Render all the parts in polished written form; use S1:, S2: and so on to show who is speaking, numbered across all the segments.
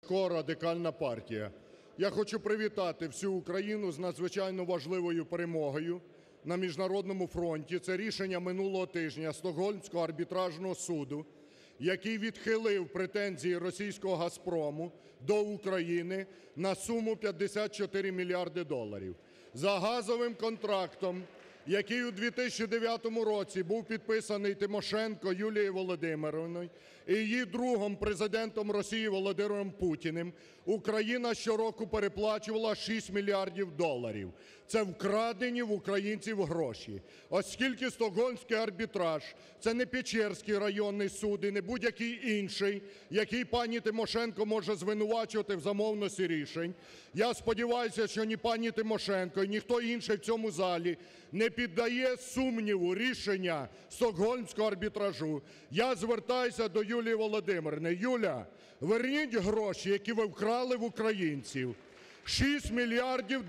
S1: Ляшко, Радикальна партія. Я хочу привітати всю Україну з надзвичайно важливою перемогою на міжнародному фронті. Це рішення минулого тижня Стокгольмського арбітражного суду, який відхилив претензії російського "Газпрому" до України на суму $54 мільярди. За газовим контрактом, який у 2009 році був підписаний Тимошенко Юлією Володимирівною і її другом Президентом Росії Володимиром Путіним, Україна щороку переплачувала $6 мільярдів. Це вкрадені в українців гроші. Оскільки Стокгольмський арбітраж – це не Печерський районний суд і не будь-який інший, який пані Тимошенко може звинувачувати в замовності рішень, я сподіваюся, що ні пані Тимошенко, ні хто інший в цьому залі не піддає сумніву рішення Стокгольмського арбітражу. Я звертаюся до Юлії Володимирівни. Юля, верніть гроші, які ви вкрали в українців. $6 мільярдів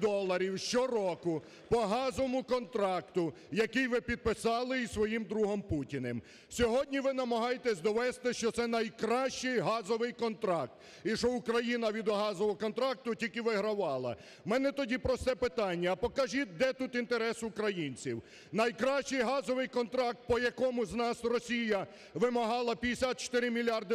S1: щороку по газовому контракту, який ви підписали із своїм другом Путіним. Сьогодні ви намагаєтесь довести, що це найкращий газовий контракт і що Україна від газового контракту тільки вигравала. У мене тоді просте питання: а покажіть, де тут інтерес українців? Найкращий газовий контракт, по якому з нас Росія вимагала $54 мільярди?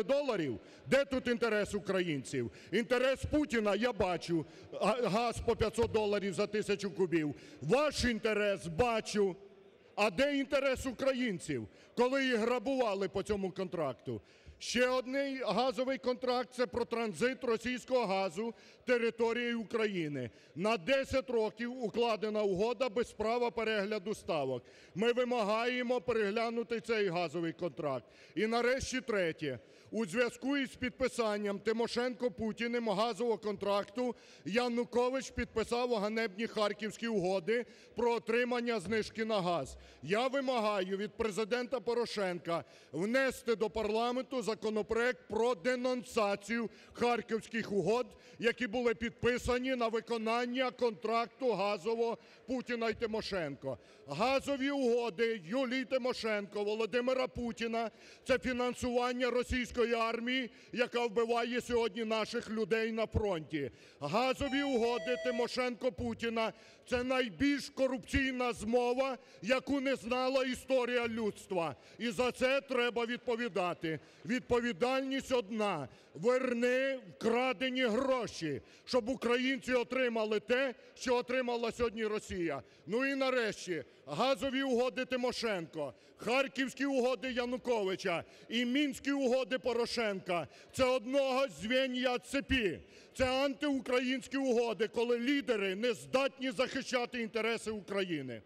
S1: Де тут інтерес українців? Інтерес Путіна я бачу. Газ по $500 за 1000 кубів. Ваш інтерес бачу. А де інтерес українців, коли їх грабували по цьому контракту? Ще один газовий контракт – це про транзит російського газу територією України. На 10 років укладена угода без права перегляду ставок. Ми вимагаємо переглянути цей газовий контракт. І нарешті третє. У зв'язку із підписанням Тимошенко-Путіним газового контракту Янукович підписав ганебні Харківські угоди про отримання знижки на газ. Я вимагаю від Президента Порошенка внести до парламенту законопроект про денонсацію Харківських угод, які були підписані на виконання контракту газового Путіна і Тимошенко. Газові угоди Юлії Тимошенко, Володимира Путіна – це фінансування російської армії, яка вбиває сьогодні наших людей на фронті. Газові угоди Тимошенко-Путіна – це найбільш корупційна змова, яку не знала історія людства. І за це треба відповідати. Відповідальність одна – верни вкрадені гроші, щоб українці отримали те, що отримала сьогодні Росія. Ну і нарешті, газові угоди Тимошенко, Харківські угоди Януковича і Мінські угоди Порошенка – це одного звенья цепі. Це антиукраїнські угоди, коли лідери не здатні захищати інтереси України.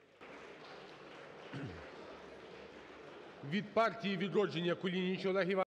S2: Від "Партії "Відродження" Кулініч Олег Іванович.